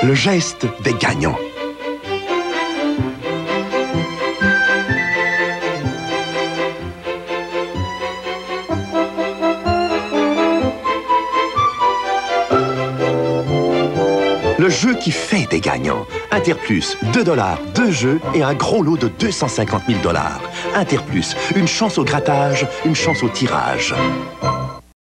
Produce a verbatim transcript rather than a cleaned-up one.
Le geste des gagnants. Le jeu qui fait des gagnants. Interplus, deux dollars, deux jeux et un gros lot de deux cent cinquante mille dollars. Interplus, une chance au grattage, une chance au tirage.